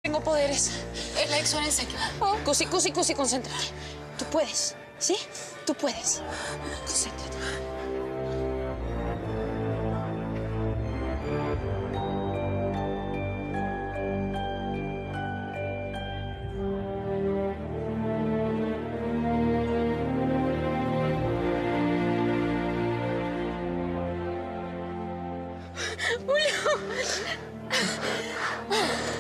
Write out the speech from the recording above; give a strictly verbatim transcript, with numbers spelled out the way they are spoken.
Tengo poderes. Es la exonencia. Oh. Cusi, Cusi, Cusi, concéntrate. Tú puedes, ¿sí? Tú puedes. Concéntrate. Julio.